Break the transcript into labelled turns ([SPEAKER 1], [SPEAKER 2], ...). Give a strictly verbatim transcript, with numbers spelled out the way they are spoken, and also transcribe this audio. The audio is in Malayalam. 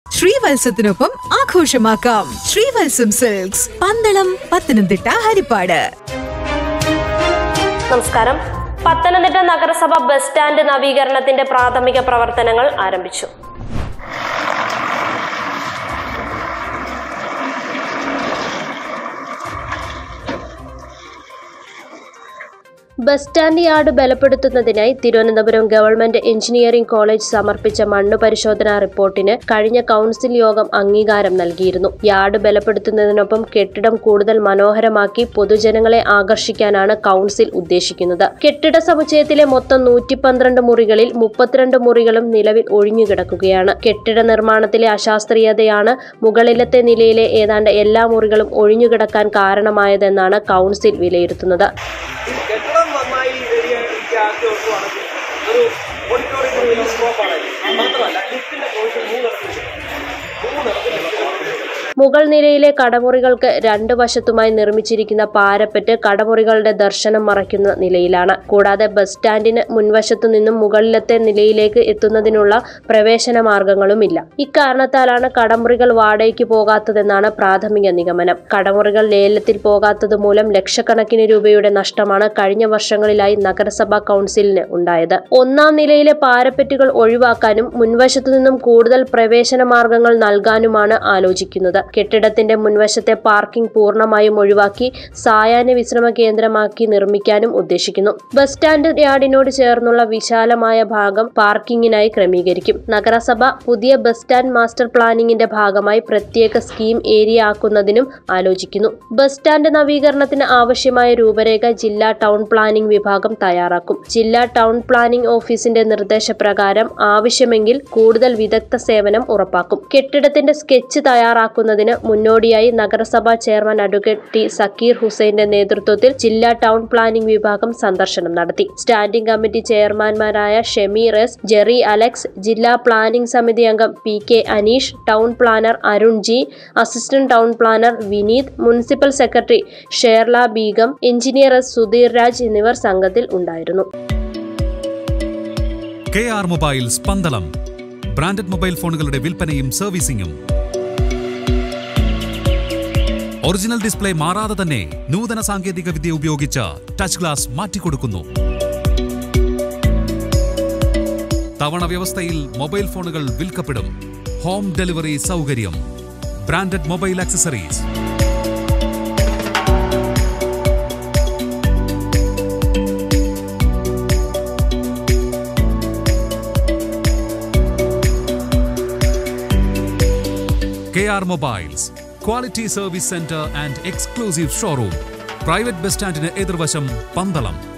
[SPEAKER 1] ശ്രീവത്സത്തിനൊപ്പം ആഘോഷമാക്കാം. ശ്രീവത്സം സിൽക്സ്, പന്തളം, പത്തനംതിട്ട, ഹരിപ്പാട്.
[SPEAKER 2] നമസ്കാരം. പത്തനംതിട്ട നഗരസഭ ബസ് സ്റ്റാൻഡ് നവീകരണത്തിന്റെ പ്രാഥമിക പ്രവർത്തനങ്ങൾ ആരംഭിച്ചു. ബസ് സ്റ്റാൻഡ് യാർഡ് ബലപ്പെടുത്തുന്നതിനായി തിരുവനന്തപുരം ഗവൺമെന്റ് എഞ്ചിനീയറിംഗ് കോളേജ് സമർപ്പിച്ച മണ്ണ് പരിശോധനാ റിപ്പോർട്ടിന് കഴിഞ്ഞ കൌൺസിൽ യോഗം അംഗീകാരം നൽകിയിരുന്നു. യാർഡ് ബലപ്പെടുത്തുന്നതിനൊപ്പം കെട്ടിടം കൂടുതൽ മനോഹരമാക്കി പൊതുജനങ്ങളെ ആകർഷിക്കാനാണ് കൌൺസിൽ ഉദ്ദേശിക്കുന്നത്. കെട്ടിട സമുച്ചയത്തിലെ മൊത്തം നൂറ്റി പന്ത്രണ്ട് മുറികളിൽ മുപ്പത്തിരണ്ട് മുറികളും നിലവിൽ ഒഴിഞ്ഞുകിടക്കുകയാണ്. കെട്ടിട നിർമ്മാണത്തിലെ അശാസ്ത്രീയതയാണ് മുകളിലത്തെ നിലയിലെ ഏതാണ്ട് എല്ലാ മുറികളും ഒഴിഞ്ഞുകിടക്കാൻ കാരണമായതെന്നാണ് കൌൺസിൽ വിലയിരുത്തുന്നത്.
[SPEAKER 3] ഒരു ഓഡിറ്റോറിയം സ്കോപ്പാണ് മാത്രമല്ല ലിഫ്റ്റിന്റെ പ്രൊവിഷൻ മൂന്ന്
[SPEAKER 2] മുകൾ നിലയിലെ കടമുറികൾക്ക് രണ്ട് വശത്തുമായി നിർമ്മിച്ചിരിക്കുന്ന പാരപ്പറ്റ് കടമുറികളുടെ ദർശനം മറയ്ക്കുന്ന നിലയിലാണ്. കൂടാതെ ബസ് സ്റ്റാൻഡിന് മുൻവശത്തു നിന്നും മുകളിലത്തെ നിലയിലേക്ക് എത്തുന്നതിനുള്ള പ്രവേശന മാർഗങ്ങളുമില്ല. ഇക്കാരണത്താലാണ് കടമുറികൾ വാടകയ്ക്ക് പോകാത്തതെന്നാണ് പ്രാഥമിക നിഗമനം. കടമുറികൾ ലേലത്തിൽ പോകാത്തത് മൂലം ലക്ഷക്കണക്കിന് രൂപയുടെ നഷ്ടമാണ് കഴിഞ്ഞ വർഷങ്ങളിലായി നഗരസഭാ കൌൺസിലിന് ഉണ്ടായത്. ഒന്നാം നിലയിലെ പാരപ്പറ്റുകൾ ഒഴിവാക്കാനും മുൻവശത്തു നിന്നും കൂടുതൽ പ്രവേശന മാർഗങ്ങൾ നൽകാനുമാണ് ആലോചിക്കുന്നത്. കെട്ടിടത്തിന്റെ മുൻവശത്തെ പാർക്കിംഗ് പൂർണ്ണമായും ഒഴിവാക്കി സായാഹ്ന വിശ്രമ കേന്ദ്രമാക്കി നിർമ്മിക്കാനും ഉദ്ദേശിക്കുന്നു. ബസ് സ്റ്റാൻഡ് യാർഡിനോട് ചേർന്നുള്ള വിശാലമായ ഭാഗം പാർക്കിംഗിനായി ക്രമീകരിക്കും. നഗരസഭ പുതിയ ബസ് സ്റ്റാൻഡ് മാസ്റ്റർ പ്ലാനിംഗിന്റെ ഭാഗമായി പ്രത്യേക സ്കീം ഏരിയ ആക്കുന്നതിനും ആലോചിക്കുന്നു. ബസ് സ്റ്റാൻഡ് നവീകരണത്തിന് ആവശ്യമായ രൂപരേഖ ജില്ലാ ടൗൺ പ്ലാനിംഗ് വിഭാഗം തയ്യാറാക്കും. ജില്ലാ ടൗൺ പ്ലാനിംഗ് ഓഫീസിന്റെ നിർദ്ദേശപ്രകാരം ആവശ്യമെങ്കിൽ കൂടുതൽ വിദഗ്ധ സേവനം ഉറപ്പാക്കും. കെട്ടിടത്തിന്റെ സ്കെച്ച് തയ്യാറാക്കുന്നതിന് മുന്നോടിയായി നഗരസഭാ ചെയർമാൻ അഡ്വക്കേറ്റ് ടി സക്കീർ ഹുസൈന്റെ നേതൃത്വത്തിൽ ജില്ലാ ടൗൺ പ്ലാനിംഗ് വിഭാഗം സന്ദർശനം നടത്തി. സ്റ്റാൻഡിംഗ് കമ്മിറ്റി ചെയർമാൻമാരായ ഷമീർ എസ്, ജെറി അലക്സ്, ജില്ലാ പ്ലാനിംഗ് സമിതി അംഗം P K Aneesh, town planner Arun G, assistant town planner Vineeth, municipal secretary Sherla Beegum, engineer S Sudheer Raj എന്നിവർ സംഘത്തിൽ ഉണ്ടായിരുന്നു.
[SPEAKER 4] K R mobiles Pandalam branded mobile ഫോണുകളുടെ വിൽപ്പനയും സർവീസിംഗും. ഒറിജിനൽ ഡിസ്പ്ലേ മാറാതെ തന്നെ നൂതന സാങ്കേതിക വിദ്യ ഉപയോഗിച്ച് ടച്ച് ഗ്ലാസ് മാറ്റിക്കൊടുക്കുന്നു. തവണ വ്യവസ്ഥയിൽ മൊബൈൽ ഫോണുകൾ വിൽക്കപ്പെടും. ഹോം ഡെലിവറി സൗകര്യം. Branded mobile accessories. K R Mobiles, Quality Service Center and Exclusive Showroom. Private Bus Stand in Edirvasham, Pandalam.